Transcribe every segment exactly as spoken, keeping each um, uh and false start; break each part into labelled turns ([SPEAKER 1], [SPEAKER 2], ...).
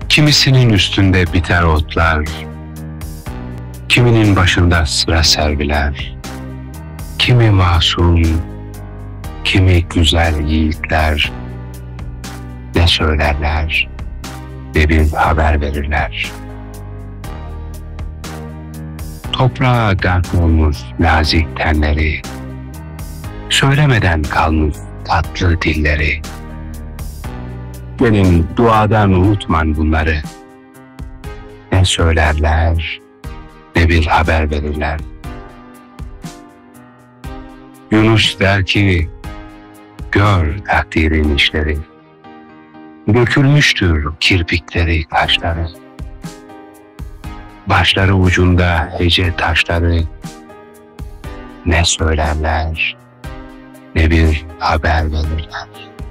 [SPEAKER 1] Kimisinin üstünde biter otlar, kiminin başında sıra serviler, kimi masum, kimi güzel yiğitler, ne söylerler, ne bir haber verirler. Toprağa gark olmuş nazik tenleri, söylemeden kalmış tatlı dilleri. Gelin duadan unutman bunları, ne söylerler, ne bir haber verirler. Yunus der ki, gör takdirin işleri, dökülmüştür kirpikleri kaşları, başları ucunda hece taşları, ne söylerler, ne bir haber verirler.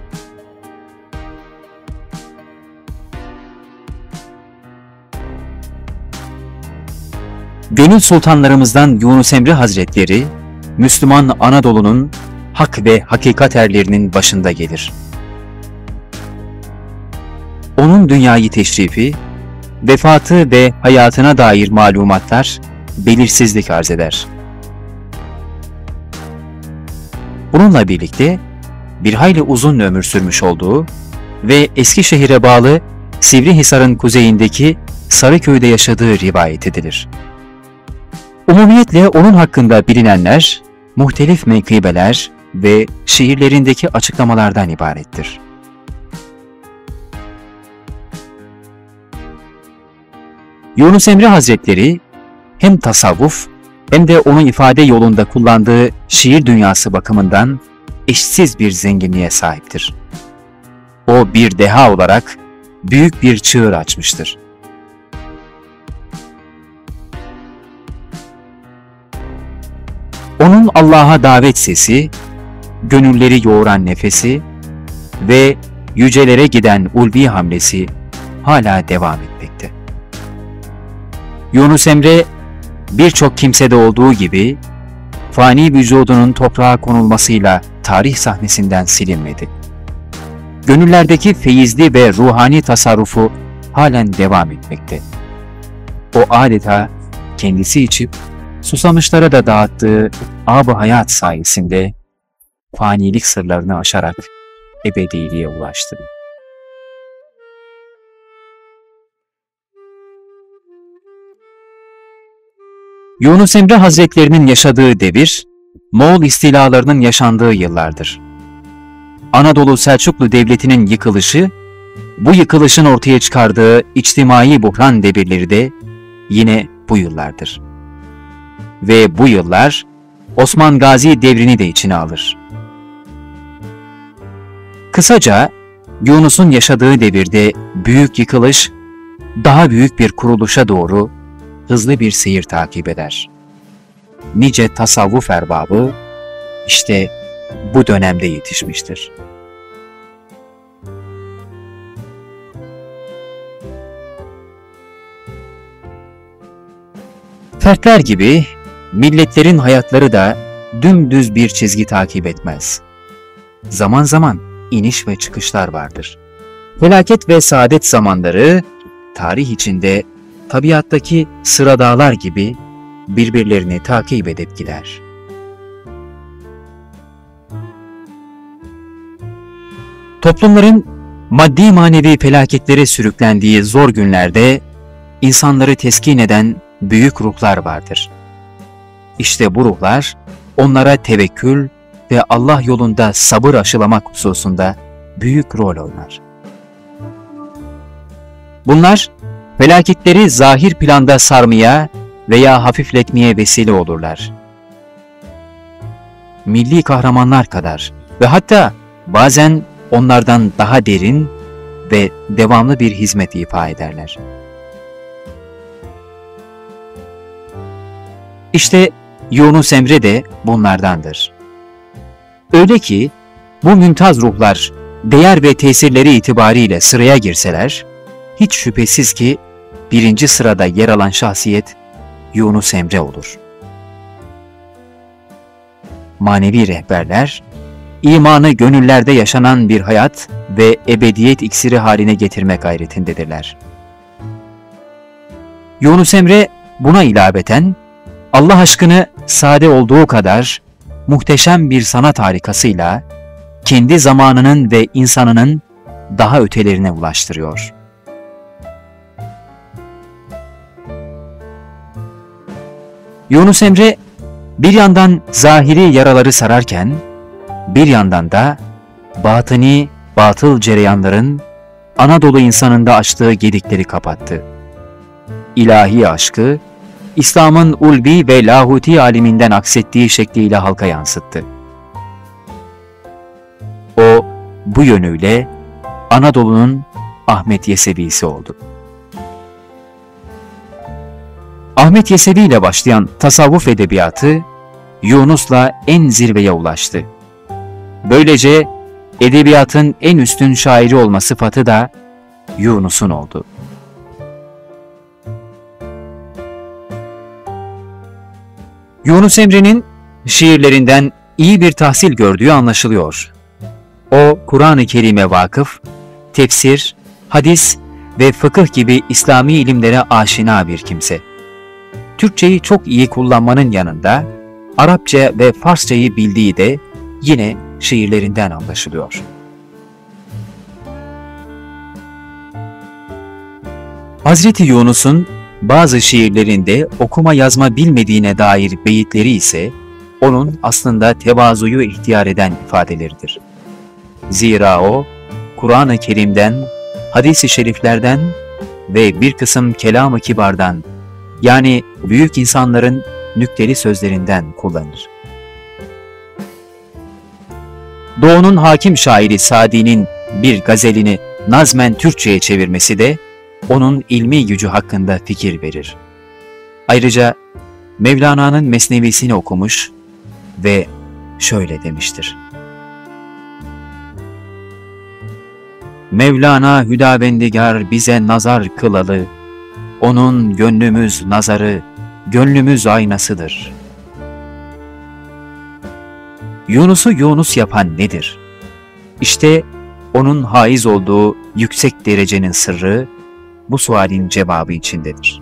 [SPEAKER 2] Gönül sultanlarımızdan Yunus Emre Hazretleri, Müslüman Anadolu'nun hak ve hakikat erlerinin başında gelir. Onun dünyayı teşrifi, vefatı ve hayatına dair malumatlar belirsizlik arz eder. Bununla birlikte bir hayli uzun ömür sürmüş olduğu ve Eskişehir'e bağlı Sivrihisar'ın kuzeyindeki Sarıköy'de yaşadığı rivayet edilir. Umumiyetle onun hakkında bilinenler, muhtelif menkıbeler ve şiirlerindeki açıklamalardan ibarettir. Yunus Emre Hazretleri hem tasavvuf hem de onun ifade yolunda kullandığı şiir dünyası bakımından eşsiz bir zenginliğe sahiptir. O bir deha olarak büyük bir çığır açmıştır. Onun Allah'a davet sesi, gönülleri yoğuran nefesi ve yücelere giden ulvi hamlesi hala devam etmekte. Yunus Emre, birçok kimsede olduğu gibi, fani vücudunun toprağa konulmasıyla tarih sahnesinden silinmedi. Gönüllerdeki feyizli ve ruhani tasarrufu halen devam etmekte. O adeta kendisi içip, susamışlara da dağıttığı ab-ı hayat sayesinde fanilik sırlarını aşarak ebediliğe ulaştı. Yunus Emre Hazretlerinin yaşadığı devir, Moğol istilalarının yaşandığı yıllardır. Anadolu Selçuklu Devleti'nin yıkılışı, bu yıkılışın ortaya çıkardığı içtimai buhran devirleri de yine bu yıllardır. Ve bu yıllar Osman Gazi devrini de içine alır. Kısaca Yunus'un yaşadığı devirde büyük yıkılış, daha büyük bir kuruluşa doğru hızlı bir seyir takip eder. Nice tasavvuf erbabı işte bu dönemde yetişmiştir. Fertler gibi milletlerin hayatları da dümdüz bir çizgi takip etmez. Zaman zaman iniş ve çıkışlar vardır. Felaket ve saadet zamanları tarih içinde tabiattaki sıradağlar gibi birbirlerini takip edip gider. Toplumların maddi manevi felaketlere sürüklendiği zor günlerde insanları teskin eden büyük ruhlar vardır. İşte bu ruhlar onlara tevekkül ve Allah yolunda sabır aşılamak hususunda büyük rol oynar. Bunlar felaketleri zahir planda sarmaya veya hafifletmeye vesile olurlar. Milli kahramanlar kadar ve hatta bazen onlardan daha derin ve devamlı bir hizmet ifa ederler. İşte Yunus Emre de bunlardandır. Öyle ki bu mümtaz ruhlar değer ve tesirleri itibariyle sıraya girseler, hiç şüphesiz ki birinci sırada yer alan şahsiyet Yunus Emre olur. Manevi rehberler, imanı gönüllerde yaşanan bir hayat ve ebediyet iksiri haline getirme gayretindedirler. Yunus Emre buna ilaveten Allah aşkını sade olduğu kadar muhteşem bir sanat harikasıyla kendi zamanının ve insanının daha ötelerine ulaştırıyor. Yunus Emre bir yandan zahiri yaraları sararken bir yandan da batıni, batıl cereyanların Anadolu insanında açtığı gedikleri kapattı. İlahi aşkı, İslam'ın ulvi ve lahuti aleminden aksettiği şekliyle halka yansıttı. O, bu yönüyle Anadolu'nun Ahmet Yesevi'si oldu. Ahmet Yesevi ile başlayan tasavvuf edebiyatı, Yunus'la en zirveye ulaştı. Böylece edebiyatın en üstün şairi olma sıfatı da Yunus'un oldu. Yunus Emre'nin şiirlerinden iyi bir tahsil gördüğü anlaşılıyor. O, Kur'an-ı Kerim'e vakıf, tefsir, hadis ve fıkıh gibi İslami ilimlere aşina bir kimse. Türkçeyi çok iyi kullanmanın yanında, Arapça ve Farsçayı bildiği de yine şiirlerinden anlaşılıyor. Hazreti Yunus'un bazı şiirlerinde okuma yazma bilmediğine dair beyitleri ise onun aslında tevazuyu ihtiyar eden ifadeleridir. Zira o, Kur'an-ı Kerim'den, hadis-i şeriflerden ve bir kısım kelam-ı kibardan, yani büyük insanların nükteli sözlerinden kullanır. Doğu'nun hakim şairi Sadi'nin bir gazelini nazmen Türkçe'ye çevirmesi de onun ilmi gücü hakkında fikir verir. Ayrıca Mevlana'nın Mesnevisini okumuş ve şöyle demiştir: Mevlana Hüdavendigar bize nazar kılalı, onun gönlümüz nazarı, gönlümüz aynasıdır. Yunus'u Yunus yapan nedir? İşte onun haiz olduğu yüksek derecenin sırrı bu sualin cevabı içindedir.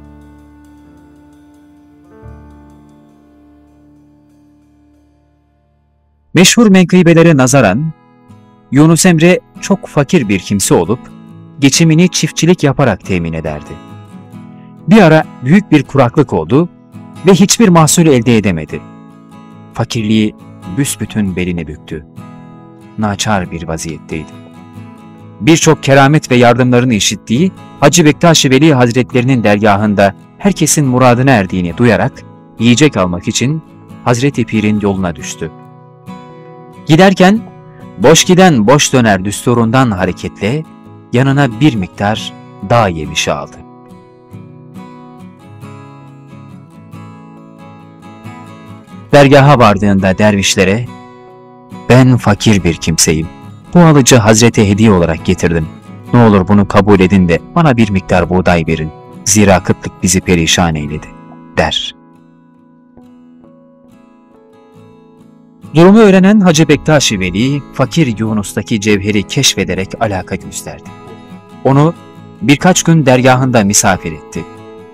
[SPEAKER 2] Meşhur menkıbelere nazaran, Yunus Emre çok fakir bir kimse olup, geçimini çiftçilik yaparak temin ederdi. Bir ara büyük bir kuraklık oldu ve hiçbir mahsul elde edemedi. Fakirliği büsbütün belini büktü. Naçar bir vaziyetteydi. Birçok keramet ve yardımlarını işittiği Hacı Bektaş-ı Veli Hazretlerinin dergahında herkesin muradına erdiğini duyarak yiyecek almak için Hazreti Pir'in yoluna düştü. Giderken boş giden boş döner düsturundan hareketle yanına bir miktar dağ yemişi aldı. Dergaha vardığında dervişlere, "Ben fakir bir kimseyim. Bu alıcı Hazrete hediye olarak getirdim. Ne olur bunu kabul edin de bana bir miktar buğday verin. Zira kıtlık bizi perişan eyledi," der. Durumu öğrenen Hacı Bektaş-ı Veli, fakir Yunus'taki cevheri keşfederek alaka gösterdi. Onu birkaç gün dergahında misafir etti.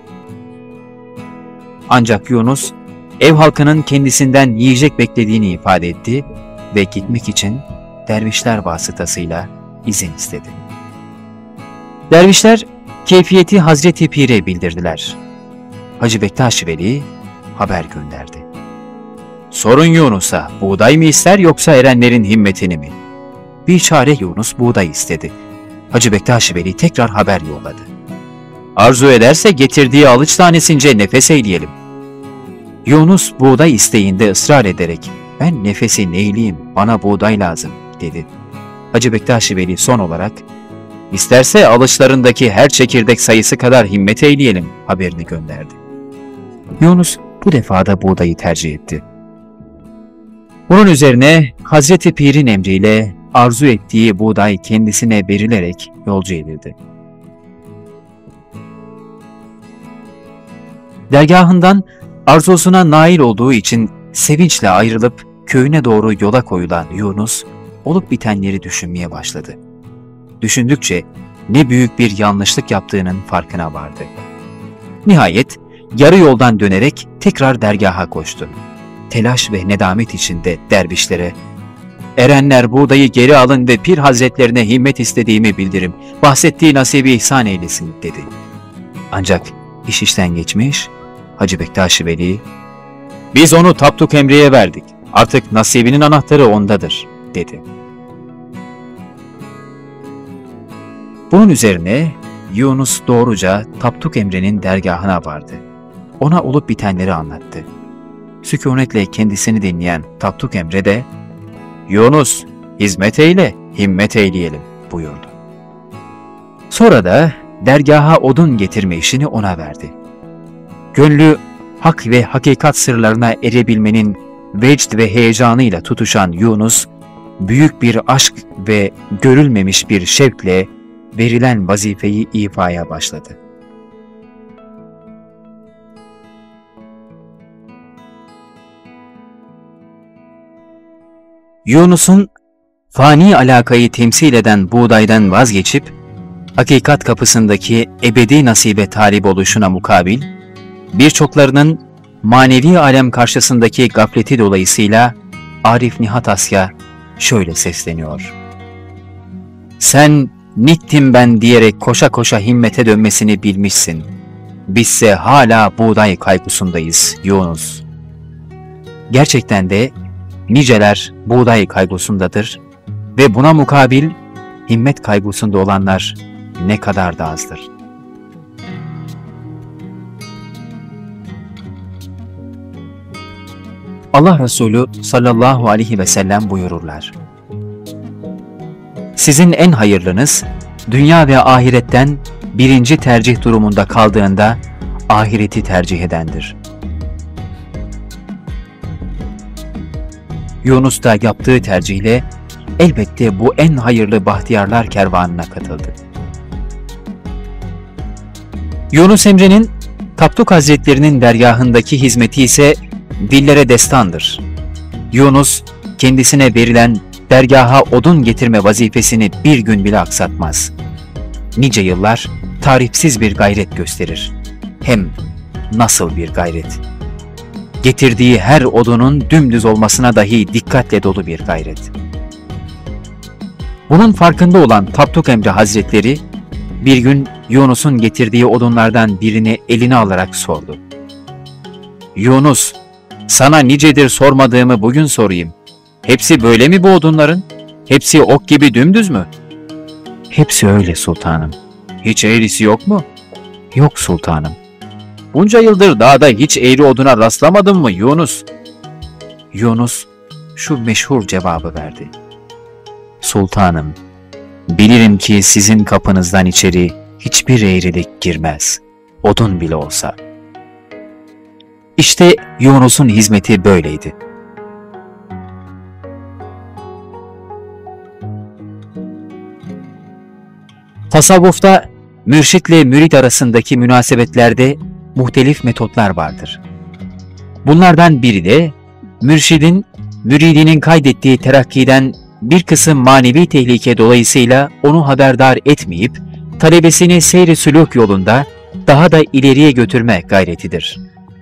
[SPEAKER 2] Ancak Yunus, ev halkının kendisinden yiyecek beklediğini ifade etti ve gitmek için dervişler vasıtasıyla izin istedi. Dervişler keyfiyeti Hazreti Pir'e bildirdiler. Hacı Bektaş-ı Veli haber gönderdi. "Sorun Yunus'a, buğday mı ister yoksa erenlerin himmetini mi?" Bir çare Yunus buğday istedi. Hacı Bektaş-ı Veli tekrar haber yolladı. "Arzu ederse getirdiği alıç tanesince nefes eyleyelim." Yunus buğday isteğinde ısrar ederek, "Ben nefesi neyleyim, bana buğday lazım," dedi. Hacı Bektaş-ı Veli son olarak, "İsterse alıçlarındaki her çekirdek sayısı kadar himmet eyleyelim," haberini gönderdi. Yunus bu defa da buğdayı tercih etti. Bunun üzerine Hazreti Pir'in emriyle arzu ettiği buğday kendisine verilerek yolcu edildi. Dergahından arzusuna nail olduğu için sevinçle ayrılıp köyüne doğru yola koyulan Yunus, olup bitenleri düşünmeye başladı. Düşündükçe ne büyük bir yanlışlık yaptığının farkına vardı. Nihayet yarı yoldan dönerek tekrar dergaha koştu. Telaş ve nedamet içinde dervişlere, "Erenler buğdayı geri alın ve Pir Hazretlerine himmet istediğimi bildirim. Bahsettiği nasibi ihsan eylesin," dedi. Ancak iş işten geçmiş, Hacı Bektaş Veli, "Biz onu Tapduk Emre'ye verdik. Artık nasibinin anahtarı ondadır," dedi. Bunun üzerine Yunus doğruca Tapduk Emre'nin dergahına vardı. Ona olup bitenleri anlattı. Sükunetle kendisini dinleyen Tapduk Emre de, "Yunus, hizmet eyle, himmet eyleyelim," buyurdu. Sonra da dergaha odun getirme işini ona verdi. Gönlü hak ve hakikat sırlarına erebilmenin vecd ve heyecanıyla tutuşan Yunus, büyük bir aşk ve görülmemiş bir şevkle verilen vazifeyi ifaya başladı. Yunus'un fani alakayı temsil eden buğdaydan vazgeçip, hakikat kapısındaki ebedi nasibe talip oluşuna mukabil, birçoklarının manevi alem karşısındaki gafleti dolayısıyla Arif Nihat Asya şöyle sesleniyor: "Sen nittim ben diyerek koşa koşa himmete dönmesini bilmişsin. Bizse hala buğday kaygısındayız Yunus." Gerçekten de niceler buğday kaygısındadır ve buna mukabil himmet kaygısında olanlar ne kadar da azdır. Allah Resulü sallallahu aleyhi ve sellem buyururlar: "Sizin en hayırlınız, dünya ve ahiretten birinci tercih durumunda kaldığında ahireti tercih edendir." Yunus da yaptığı tercihle elbette bu en hayırlı bahtiyarlar kervanına katıldı. Yunus Emre'nin Tapduk Hazretlerinin dergahındaki hizmeti ise dillere destandır. Yunus, kendisine verilen dergaha odun getirme vazifesini bir gün bile aksatmaz. Nice yıllar tarifsiz bir gayret gösterir. Hem nasıl bir gayret! Getirdiği her odunun dümdüz olmasına dahi dikkatle dolu bir gayret. Bunun farkında olan Tapduk Emre Hazretleri, bir gün Yunus'un getirdiği odunlardan birini eline alarak sordu. "Yunus, sana nicedir sormadığımı bugün sorayım. Hepsi böyle mi bu odunların? Hepsi ok gibi dümdüz mü?" "Hepsi öyle sultanım." "Hiç eğrisi yok mu?" "Yok sultanım." "Bunca yıldır dağda hiç eğri oduna rastlamadın mı Yunus?" Yunus şu meşhur cevabı verdi: "Sultanım, bilirim ki sizin kapınızdan içeri hiçbir eğrilik girmez, odun bile olsa." İşte Yunus'un hizmeti böyleydi. Tasavvufta mürşitle mürid arasındaki münasebetlerde muhtelif metotlar vardır. Bunlardan biri de mürşidin müridinin kaydettiği terakkiden bir kısım manevi tehlike dolayısıyla onu haberdar etmeyip talebesini seyr-i sülûk yolunda daha da ileriye götürme gayretidir.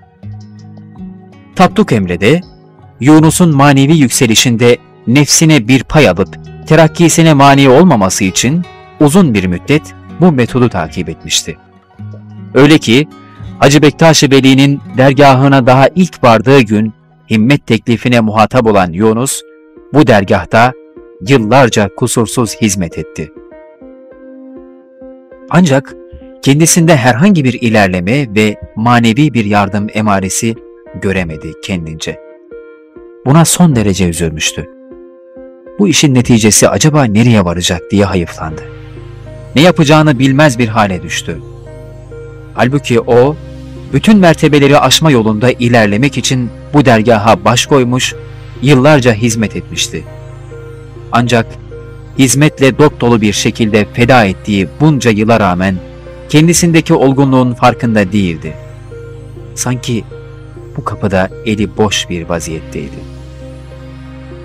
[SPEAKER 2] Tapduk Emre'de Yunus'un manevi yükselişinde nefsine bir pay alıp terakkisine mani olmaması için uzun bir müddet bu metodu takip etmişti. Öyle ki Hacı Bektaş Veli'nin dergahına daha ilk vardığı gün himmet teklifine muhatap olan Yunus, bu dergahta yıllarca kusursuz hizmet etti. Ancak kendisinde herhangi bir ilerleme ve manevi bir yardım emaresi göremedi kendince. Buna son derece üzülmüştü. Bu işin neticesi acaba nereye varacak diye hayıflandı. Ne yapacağını bilmez bir hale düştü. Halbuki o, bütün mertebeleri aşma yolunda ilerlemek için bu dergaha baş koymuş, yıllarca hizmet etmişti. Ancak hizmetle dop dolu bir şekilde feda ettiği bunca yıla rağmen kendisindeki olgunluğun farkında değildi. Sanki bu kapıda eli boş bir vaziyetteydi.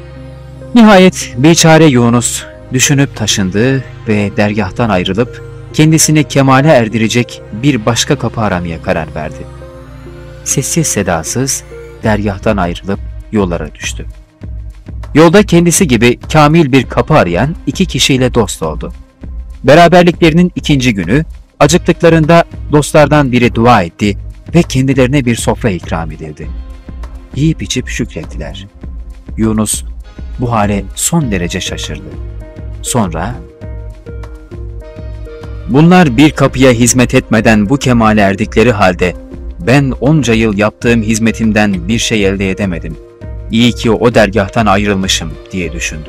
[SPEAKER 2] Nihayet biçare Yunus düşünüp taşındı ve dergahtan ayrılıp kendisini kemale erdirecek bir başka kapı aramaya karar verdi. Sessiz sedasız dergâhtan ayrılıp yollara düştü. Yolda kendisi gibi kamil bir kapı arayan iki kişiyle dost oldu. Beraberliklerinin ikinci günü acıktıklarında dostlardan biri dua etti ve kendilerine bir sofra ikram edildi. Yiyip içip şükrettiler. Yunus bu hale son derece şaşırdı. Sonra, "Bunlar bir kapıya hizmet etmeden bu kemale erdikleri halde ben onca yıl yaptığım hizmetimden bir şey elde edemedim. İyi ki o dergâhtan ayrılmışım," diye düşündü.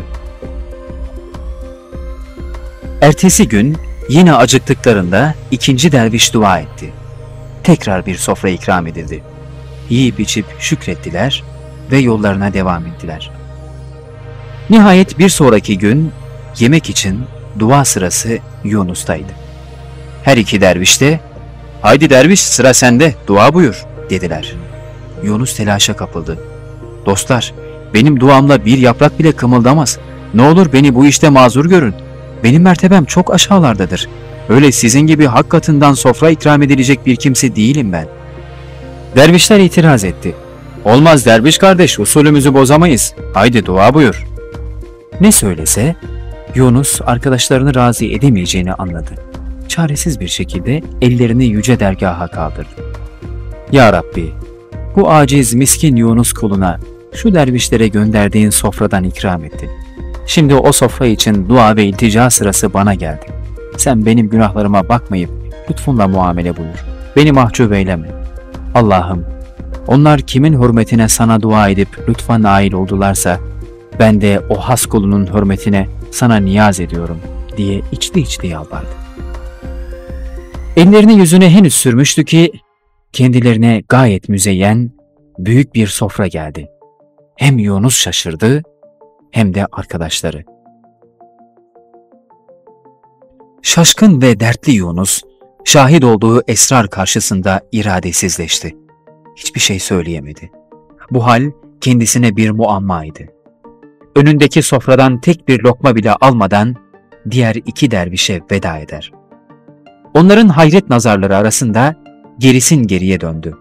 [SPEAKER 2] Ertesi gün yine acıktıklarında ikinci derviş dua etti. Tekrar bir sofra ikram edildi. Yiyip içip şükrettiler ve yollarına devam ettiler. Nihayet bir sonraki gün yemek için dua sırası Yunus'taydı. Her iki derviş de "Haydi derviş, sıra sende, dua buyur," dediler. Yunus telaşa kapıldı. "Dostlar, benim duamla bir yaprak bile kımıldamaz. Ne olur beni bu işte mazur görün. Benim mertebem çok aşağılardadır. Öyle sizin gibi hak katından sofra ikram edilecek bir kimse değilim ben." Dervişler itiraz etti. "Olmaz derviş kardeş, usulümüzü bozamayız. Haydi dua buyur." Ne söylese, Yunus arkadaşlarını razı edemeyeceğini anladı. Çaresiz bir şekilde ellerini yüce dergaha kaldırdı. "Ya Rabbi, bu aciz miskin Yunus kuluna şu dervişlere gönderdiğin sofradan ikram ettin. Şimdi o sofra için dua ve iltica sırası bana geldi. Sen benim günahlarıma bakmayıp lütfunla muamele buyur. Beni mahcup eyleme. Allah'ım, onlar kimin hürmetine sana dua edip lütfa nail oldularsa, ben de o has kulunun hürmetine sana niyaz ediyorum," diye içli içli yalvardı. Ellerini yüzüne henüz sürmüştü ki kendilerine gayet müzeyyen büyük bir sofra geldi. Hem Yunus şaşırdı hem de arkadaşları. Şaşkın ve dertli Yunus, şahit olduğu esrar karşısında iradesizleşti. Hiçbir şey söyleyemedi. Bu hal kendisine bir muammaydı. Önündeki sofradan tek bir lokma bile almadan diğer iki dervişe veda eder. Onların hayret nazarları arasında gerisin geriye döndü.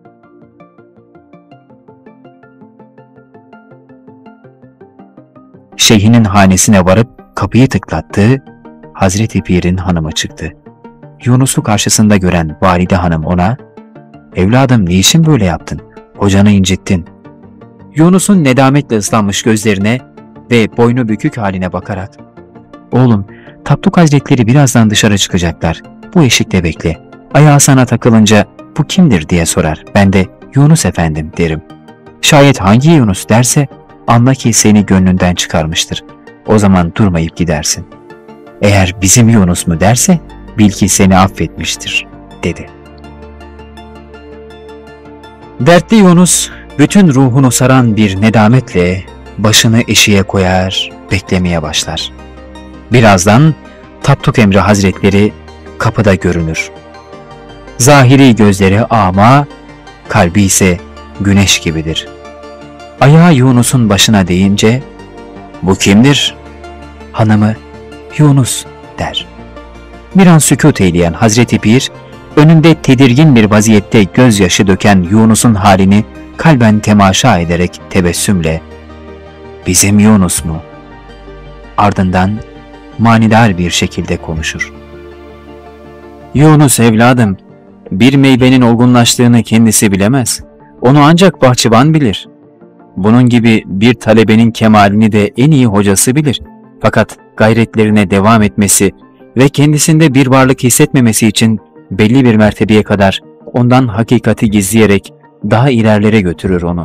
[SPEAKER 2] Şeyhinin hanesine varıp kapıyı tıklattı, Hazreti Pir'in hanımı çıktı. Yunus'u karşısında gören valide hanım ona, "Evladım, niçin böyle yaptın? Hocanı incittin." Yunus'un nedametle ıslanmış gözlerine ve boynu bükük haline bakarak, "Oğlum, Tapduk Hazretleri birazdan dışarı çıkacaklar. Bu eşikte bekle. Ayağı sana takılınca bu kimdir diye sorar. Ben de Yunus efendim derim. Şayet hangi Yunus derse anla ki seni gönlünden çıkarmıştır. O zaman durmayıp gidersin. Eğer bizim Yunus mu derse bil ki seni affetmiştir," dedi. Dertli Yunus bütün ruhunu saran bir nedametle başını eşiğe koyar, beklemeye başlar. Birazdan Tapduk Emri Hazretleri kapıda görünür. Zahiri gözleri ama, kalbi ise güneş gibidir. Ayağı Yunus'un başına değince, "Bu kimdir?" Hanımı, "Yunus," der. Bir an sükût eyleyen Hazreti Pir, önünde tedirgin bir vaziyette gözyaşı döken Yunus'un halini kalben temaşa ederek tebessümle, "Bizim Yunus mu?" Ardından manidar bir şekilde konuşur. "Yunus evladım, bir meyvenin olgunlaştığını kendisi bilemez. Onu ancak bahçıvan bilir. Bunun gibi bir talebenin kemalini de en iyi hocası bilir. Fakat gayretlerine devam etmesi ve kendisinde bir varlık hissetmemesi için belli bir mertebeye kadar ondan hakikati gizleyerek daha ilerlere götürür onu."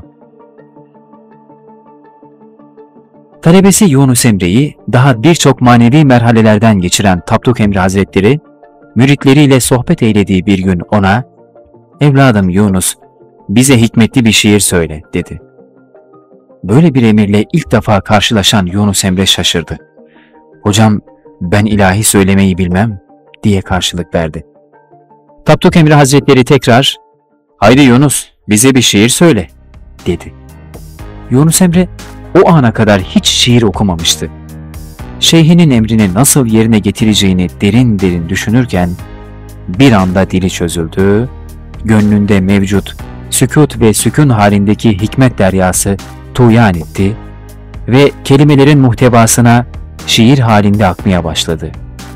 [SPEAKER 2] Talebesi Yunus Emre'yi daha birçok manevi merhalelerden geçiren Tapduk Emri Hazretleri, müritleriyle sohbet eylediği bir gün ona, "Evladım Yunus, bize hikmetli bir şiir söyle," dedi. Böyle bir emirle ilk defa karşılaşan Yunus Emre şaşırdı. "Hocam, ben ilahi söylemeyi bilmem," diye karşılık verdi. Tapduk Emri Hazretleri tekrar, "Haydi Yunus, bize bir şiir söyle," dedi. Yunus Emre o ana kadar hiç şiir okumamıştı. şeyhinin emrini nasıl yerine getireceğini derin derin düşünürken, bir anda dili çözüldü, gönlünde mevcut sükût ve sükun halindeki hikmet deryası tuğyan etti ve kelimelerin muhtevasına şiir halinde akmaya başladı.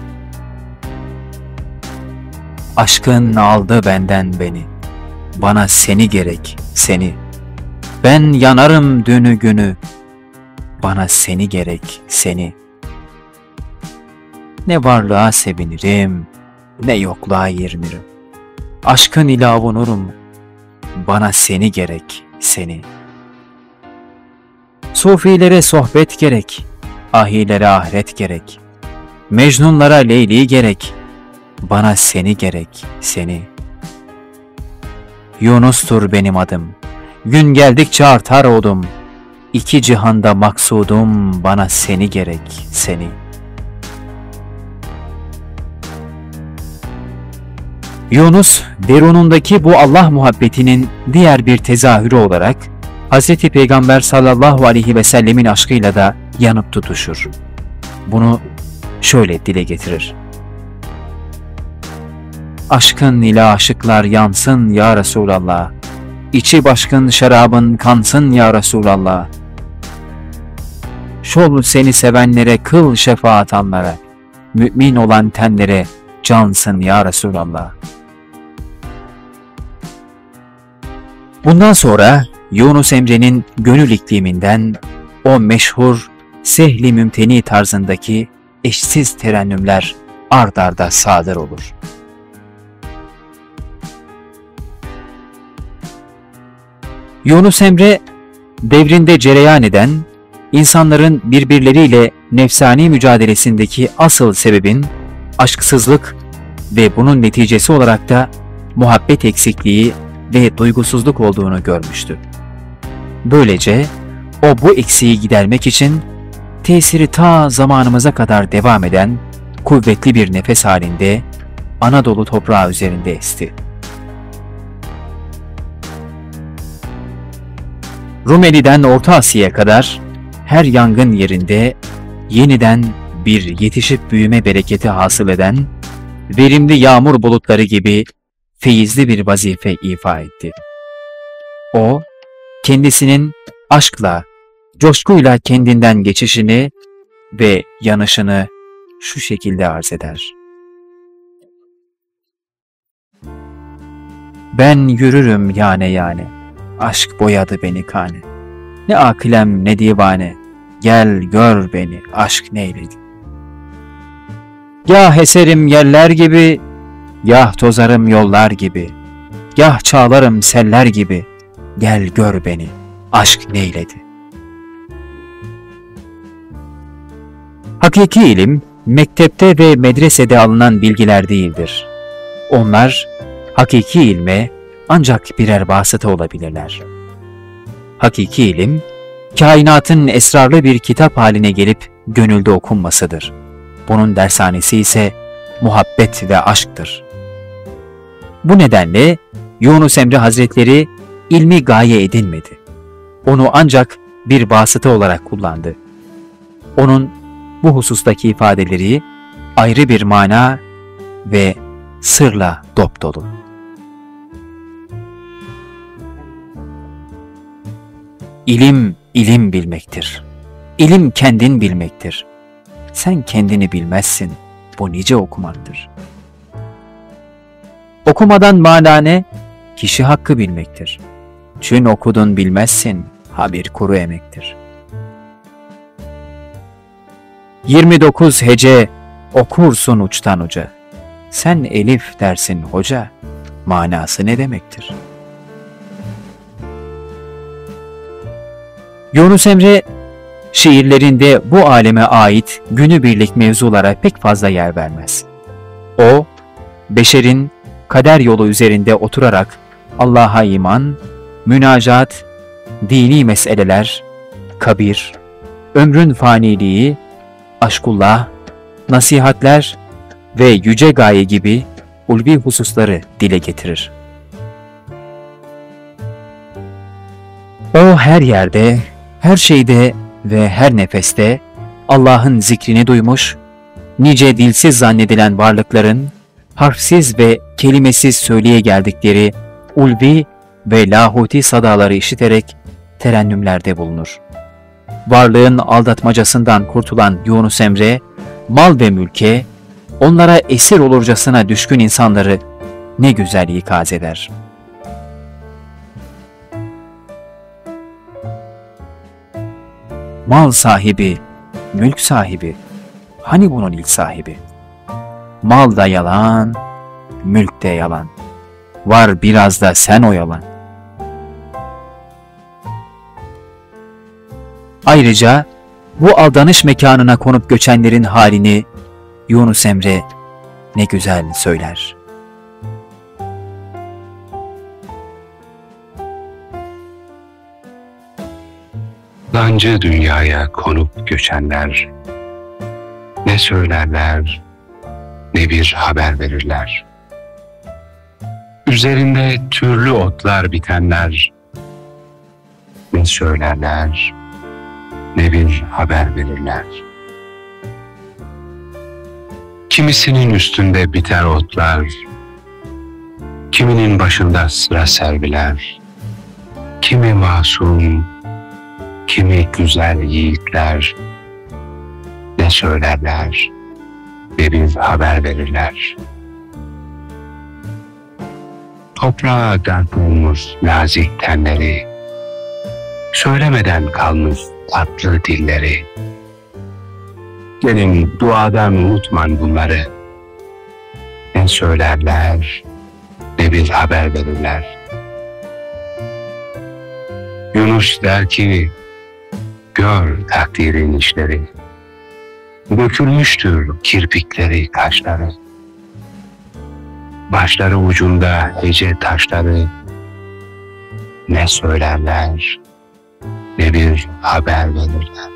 [SPEAKER 2] Aşkın aldı benden beni, bana seni gerek, seni. Ben yanarım dünü günü, bana seni gerek, seni. Ne varlığa sevinirim, ne yokluğa yerinirim. Aşkın ile avunurum, bana seni gerek, seni. Sufilere sohbet gerek, ahilere ahiret gerek. Mecnunlara Leyli gerek, bana seni gerek, seni. Yunus'tur benim adım, gün geldikçe artar odum. İki cihanda maksudum, bana seni gerek, seni. Yunus, derunundaki bu Allah muhabbetinin diğer bir tezahürü olarak Hz. Peygamber sallallahu aleyhi ve sellemin aşkıyla da yanıp tutuşur. Bunu şöyle dile getirir. Aşkın ile aşıklar yansın ya Resulallah, İçi başkın şarabın kansın ya Resulallah. Şol seni sevenlere kıl şefaat anlara, mümin olan tenlere cansın ya Resulallah. Bundan sonra Yunus Emre'nin gönül ikliminden o meşhur Sehli Mümteni tarzındaki eşsiz terennümler ard arda sadır olur. Yunus Emre, devrinde cereyan eden, insanların birbirleriyle nefsani mücadelesindeki asıl sebebin aşksızlık ve bunun neticesi olarak da muhabbet eksikliği ve duygusuzluk olduğunu görmüştü. Böylece o bu eksiği gidermek için tesiri ta zamanımıza kadar devam eden kuvvetli bir nefes halinde Anadolu toprağı üzerinde esti. Rumeli'den Orta Asya'ya kadar her yangın yerinde yeniden bir yetişip büyüme bereketi hasıl eden, verimli yağmur bulutları gibi feyizli bir vazife ifa etti. O, kendisinin aşkla, coşkuyla kendinden geçişini ve yanışını şu şekilde arz eder. Ben yürürüm yane yane, aşk boyadı beni kane. Ne akilem ne divane, gel gör beni, aşk neyledi. Gah eserim yerler gibi, gah tozarım yollar gibi, gah çağlarım seller gibi, gel gör beni, aşk neyledi. Hakiki ilim, mektepte ve medresede alınan bilgiler değildir. Onlar, hakiki ilme ancak birer vasıta olabilirler. Hakiki ilim, kainatın esrarlı bir kitap haline gelip gönülde okunmasıdır. Bunun dershanesi ise muhabbet ve aşktır. Bu nedenle Yunus Emre Hazretleri ilmi gaye edinmedi. Onu ancak bir vasıta olarak kullandı. Onun bu husustaki ifadeleri ayrı bir mana ve sırla dopdolu. İlim, ilim bilmektir. İlim kendin bilmektir. Sen kendini bilmezsin, bu nice okumaktır. Okumadan mana ne? Kişi hakkı bilmektir. Çün okudun bilmezsin, ha bir kuru emektir. yirmi dokuz hece okursun uçtan uca. Sen elif dersin hoca, manası ne demektir? Yunus Emre, şiirlerinde bu aleme ait günübirlik mevzulara pek fazla yer vermez. O, beşerin kader yolu üzerinde oturarak Allah'a iman, münacat, dini meseleler, kabir, ömrün faniliği, aşkullah, nasihatler ve yüce gaye gibi ulvi hususları dile getirir. O her yerde, her şeyde ve her nefeste Allah'ın zikrini duymuş, nice dilsiz zannedilen varlıkların harfsiz ve kelimesiz söyleye geldikleri ulvi ve lahuti sadaları işiterek terennümlerde bulunur. Varlığın aldatmacasından kurtulan Yunus Emre, mal ve mülke, onlara esir olurcasına düşkün insanları ne güzel ikaz eder. Mal sahibi, mülk sahibi, hani bunun ilk sahibi? Mal da yalan, mülk de yalan. Var biraz da sen oyalan. Ayrıca bu aldanış mekanına konup göçenlerin halini Yunus Emre ne güzel söyler.
[SPEAKER 1] Yabancı dünyaya konup göçenler ne söylerler ne bir haber verirler. Üzerinde türlü otlar bitenler ne söylerler ne bir haber verirler. Kimisinin üstünde biter otlar, kiminin başında sıra serviler, kimi masum, kimi güzel yiğitler ne söylerler ve bir haber verirler. Toprağa darp olmuş nazik tenleri, söylemeden kalmış tatlı dilleri. Gelin duadan unutman bunları, ne söylerler ne bir haber verirler. Yunus der ki, gör takdirin işleri, dökülmüştür kirpikleri kaşları, başları ucunda hece taşları, ne söylerler ne bir haber verirler.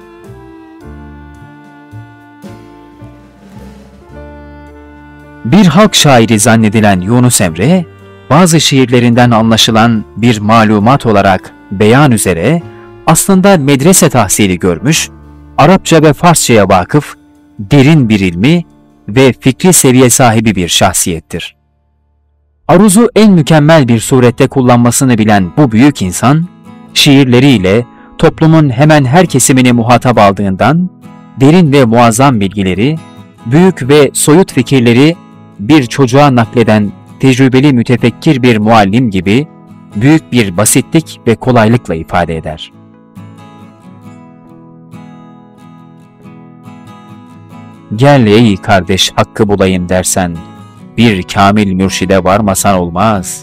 [SPEAKER 2] Bir halk şairi zannedilen Yunus Emre, bazı şiirlerinden anlaşılan bir malumat olarak beyan üzere aslında medrese tahsili görmüş, Arapça ve Farsçaya vakıf, derin bir ilmi ve fikri seviye sahibi bir şahsiyettir. Aruzu en mükemmel bir surette kullanmasını bilen bu büyük insan, şiirleriyle toplumun hemen her kesimini muhatap aldığından, derin ve muazzam bilgileri, büyük ve soyut fikirleri bir çocuğa nakleden tecrübeli mütefekkir bir muallim gibi büyük bir basitlik ve kolaylıkla ifade eder. Gel ey kardeş hakkı bulayım dersen, bir kamil mürşide varmasan olmaz.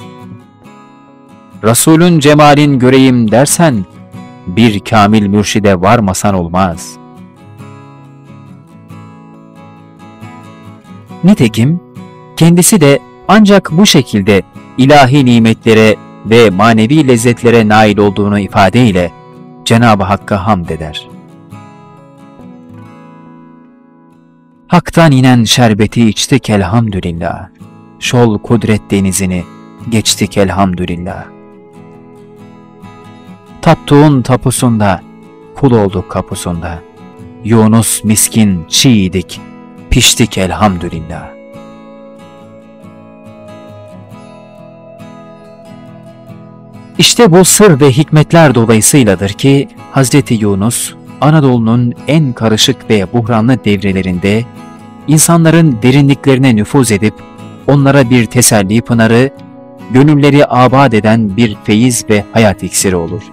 [SPEAKER 2] Resulün cemalin göreyim dersen, bir kamil mürşide varmasan olmaz. Nitekim kendisi de ancak bu şekilde ilahi nimetlere ve manevi lezzetlere nail olduğunu ifadeyle Cenab-ı Hakk'a hamd eder. Hak'tan inen şerbeti içtik elhamdülillah, şol kudret denizini geçtik elhamdülillah. Taptuğun tapusunda, kul olduk kapusunda, Yunus miskin çiğdik, piştik elhamdülillah. İşte bu sır ve hikmetler dolayısıyladır ki Hazreti Yunus, Anadolu'nun en karışık ve buhranlı devrelerinde insanların derinliklerine nüfuz edip onlara bir teselli pınarı, gönülleri abad eden bir feyiz ve hayat iksiri olur.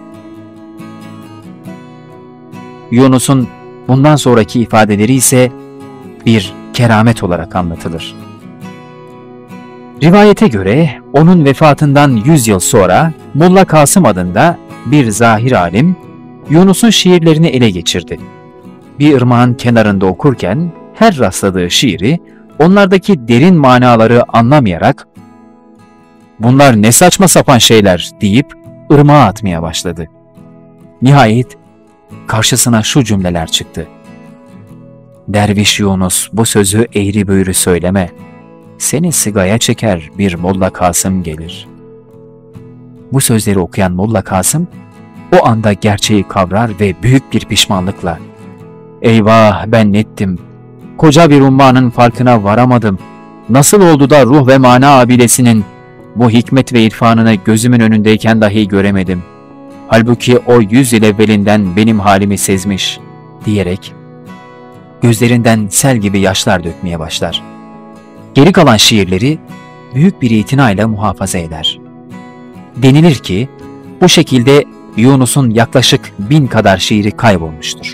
[SPEAKER 2] Yunus'un bundan sonraki ifadeleri ise bir keramet olarak anlatılır. Rivayete göre onun vefatından yüz yıl sonra Molla Kasım adında bir zahir alim Yunus'un şiirlerini ele geçirdi. Bir ırmağın kenarında okurken her rastladığı şiiri onlardaki derin manaları anlamayarak "Bunlar ne saçma sapan şeyler" deyip ırmağa atmaya başladı. Nihayet karşısına şu cümleler çıktı: "Derviş Yunus, bu sözü eğri büğrü söyleme. Seni sigaya çeker bir Molla Kasım gelir." Bu sözleri okuyan Molla Kasım o anda gerçeği kavrar ve büyük bir pişmanlıkla Eyvah, ben nettim. Koca bir ummanın farkına varamadım. Nasıl oldu da ruh ve mana abilesinin bu hikmet ve irfanını gözümün önündeyken dahi göremedim. Halbuki o yüz yıl evvelinden benim halimi sezmiş, diyerek gözlerinden sel gibi yaşlar dökmeye başlar. Geri kalan şiirleri büyük bir itinayla muhafaza eder. Denilir ki bu şekilde Yunus'un yaklaşık bin kadar şiiri kaybolmuştur.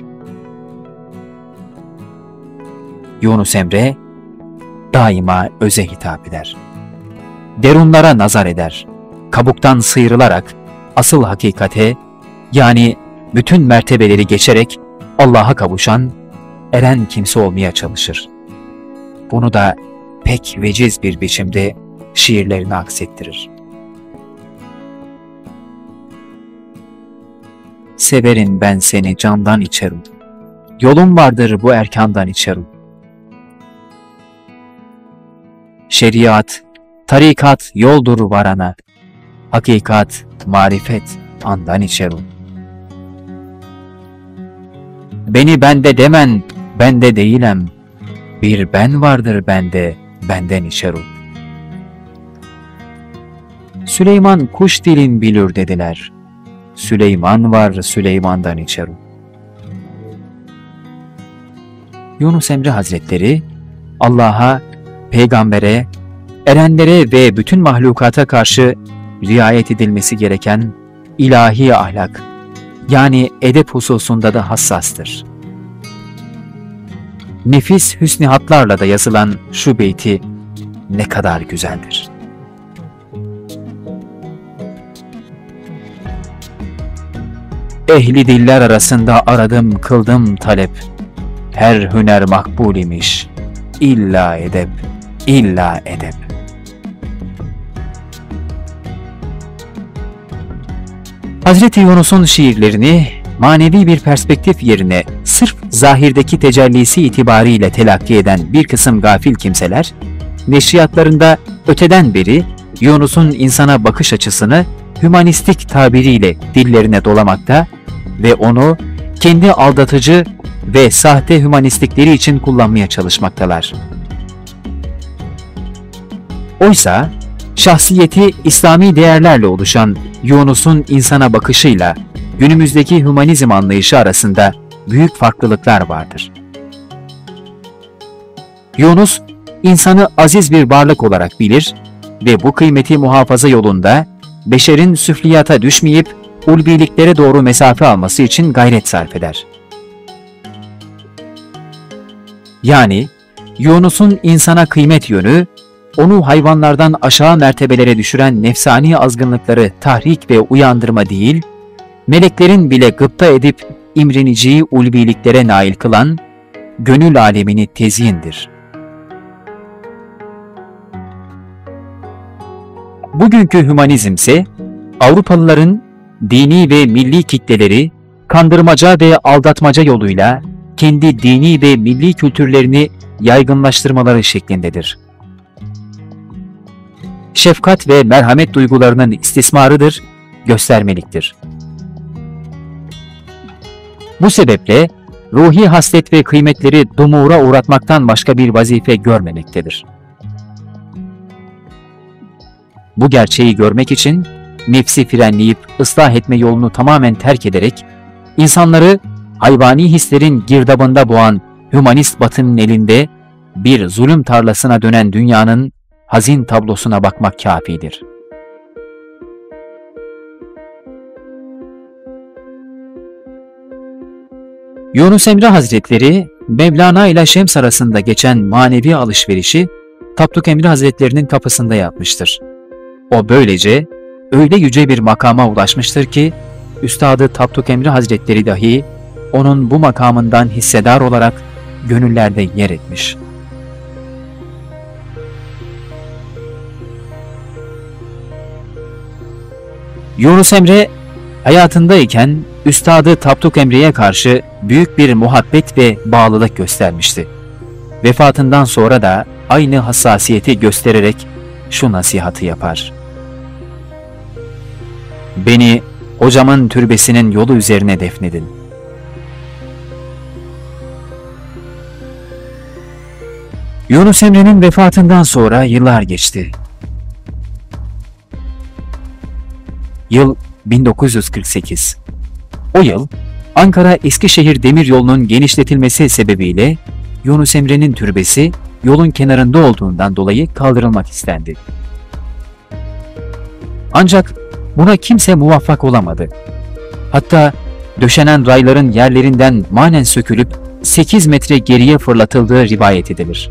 [SPEAKER 2] Yunus Emre daima öze hitap eder. Derunlara nazar eder. Kabuktan sıyrılarak asıl hakikate, yani bütün mertebeleri geçerek Allah'a kavuşan, eren kimse olmaya çalışır. Bunu da pek veciz bir biçimde şiirlerine aksettirir. Severim ben seni candan içerim. Yolum vardır bu erkandan içerim. Şeriat, tarikat yoldur varana. Hakikat, marifet andan içerim. Beni bende demen, bende değilem. Bir ben vardır bende, benden içerim. Süleyman kuş dilin bilir dediler. Süleyman var Süleyman'dan içerim. Yunus Emre Hazretleri Allah'a, peygambere, erenlere ve bütün mahlukata karşı riayet edilmesi gereken ilahi ahlak, yani edep hususunda da hassastır. Nefis hüsnihatlarla da yazılan şu beyti ne kadar güzeldir. Ehli diller arasında aradım kıldım talep, her hüner makbul imiş, illa edep, illa edep. Hazreti Yunus'un şiirlerini manevi bir perspektif yerine sırf zahirdeki tecellisi itibariyle telakki eden bir kısım gafil kimseler, neşriyatlarında öteden beri Yunus'un insana bakış açısını hümanistik tabiriyle dillerine dolamakta ve onu kendi aldatıcı ve sahte hümanistlikleri için kullanmaya çalışmaktalar. Oysa şahsiyeti İslami değerlerle oluşan Yunus'un insana bakışıyla günümüzdeki hümanizm anlayışı arasında büyük farklılıklar vardır. Yunus, insanı aziz bir varlık olarak bilir ve bu kıymeti muhafaza yolunda beşerin süfliyata düşmeyip ulviliklere doğru mesafe alması için gayret sarf eder. Yani Yunus'un insana kıymet yönü, onu hayvanlardan aşağı mertebelere düşüren nefsani azgınlıkları tahrik ve uyandırma değil, meleklerin bile gıpta edip imreniciyi ulviliklere nail kılan gönül alemini tezyindir. Bugünkü hümanizm ise Avrupalıların dini ve milli kitleleri kandırmaca ve aldatmaca yoluyla kendi dini ve milli kültürlerini yaygınlaştırmaları şeklindedir. Şefkat ve merhamet duygularının istismarıdır, göstermeliktir. Bu sebeple ruhi haslet ve kıymetleri dumura uğratmaktan başka bir vazife görmemektedir. Bu gerçeği görmek için nefsi frenleyip ıslah etme yolunu tamamen terk ederek insanları hayvani hislerin girdabında boğan hümanist batının elinde bir zulüm tarlasına dönen dünyanın hazin tablosuna bakmak kâfidir. Yunus Emre Hazretleri, Mevlana ile Şems arasında geçen manevi alışverişi Tapduk Emre Hazretlerinin kapısında yapmıştır. O böylece öyle yüce bir makama ulaşmıştır ki, Üstadı Tapduk Emre Hazretleri dahi onun bu makamından hissedar olarak gönüllerde yer etmiş. Yunus Emre hayatındayken Üstadı Tapduk Emre'ye karşı büyük bir muhabbet ve bağlılık göstermişti. Vefatından sonra da aynı hassasiyeti göstererek şu nasihatı yapar: "Beni hocamın türbesinin yolu üzerine defnedin. Yunus Emre'nin vefatından sonra yıllar geçti. Yıl bin dokuz yüz kırk sekiz. O yıl Ankara-Eskişehir demiryolunun genişletilmesi sebebiyle Yunus Emre'nin türbesi yolun kenarında olduğundan dolayı kaldırılmak istendi. Ancak buna kimse muvaffak olamadı. Hatta döşenen rayların yerlerinden manen sökülüp sekiz metre geriye fırlatıldığı rivayet edilir.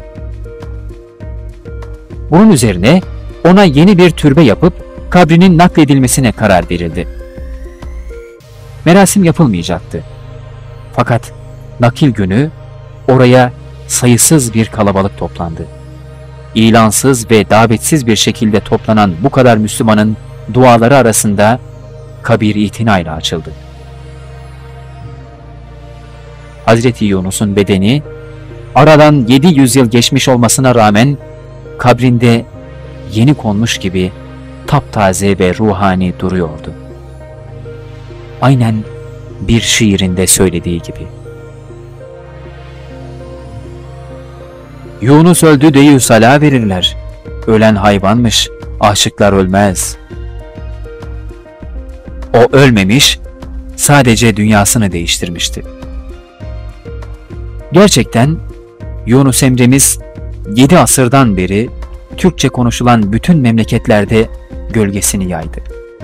[SPEAKER 2] Bunun üzerine ona yeni bir türbe yapıp kabrinin nakledilmesine karar verildi. Merasim yapılmayacaktı. Fakat nakil günü oraya sayısız bir kalabalık toplandı. İlansız ve davetsiz bir şekilde toplanan bu kadar Müslümanın duaları arasında kabir itinayla açıldı. Hazreti Yunus'un bedeni aradan yedi yüz yıl geçmiş olmasına rağmen kabrinde yeni konmuş gibi taptaze ve ruhani duruyordu. Aynen bir şiirinde söylediği gibi. Yunus öldü deyü sala verirler. Ölen hayvanmış, aşıklar ölmez. O ölmemiş, sadece dünyasını değiştirmişti. Gerçekten Yunus Emre'miz yedi asırdan beri Türkçe konuşulan bütün memleketlerde gölgesini yaydı.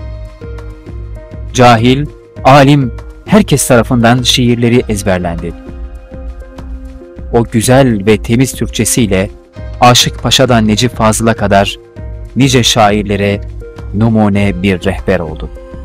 [SPEAKER 2] Cahil, alim, herkes tarafından şiirleri ezberlendi. O güzel ve temiz Türkçesiyle Aşık Paşa'dan Necip Fazıl'a kadar nice şairlere numune bir rehber oldu.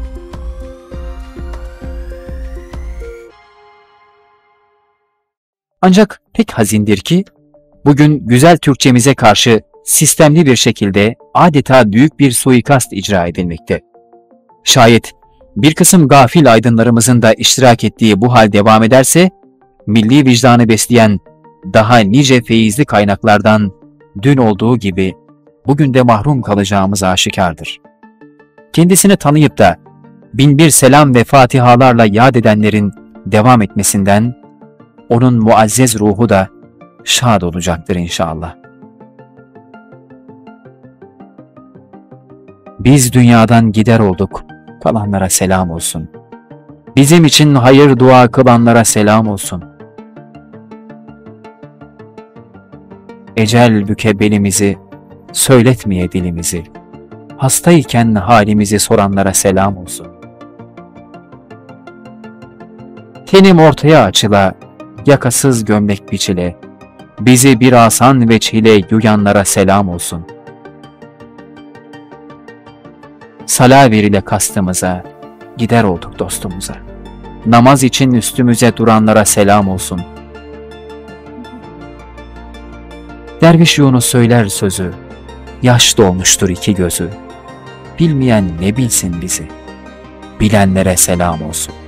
[SPEAKER 2] Ancak pek hazindir ki, bugün güzel Türkçemize karşı sistemli bir şekilde adeta büyük bir suikast icra edilmekte. Şayet bir kısım gafil aydınlarımızın da iştirak ettiği bu hal devam ederse, milli vicdanı besleyen daha nice feyizli kaynaklardan dün olduğu gibi bugün de mahrum kalacağımız aşikardır. Kendisini tanıyıp da binbir selam ve fatihalarla yad edenlerin devam etmesinden onun muazzez ruhu da şad olacaktır inşallah. Biz dünyadan gider olduk, kalanlara selam olsun. Bizim için hayır dua kılanlara selam olsun. Ecel büke belimizi, söyletmeye dilimizi, hastayken halimizi soranlara selam olsun. Tenim ortaya açıla, yakasız gömlek biçile, bizi bir asan ve çile yuyanlara selam olsun. Sala verile kastımıza, gider olduk dostumuza. Namaz için üstümüze duranlara selam olsun. Derviş Yunus söyler sözü, yaş dolmuştur iki gözü. Bilmeyen ne bilsin bizi, bilenlere selam olsun.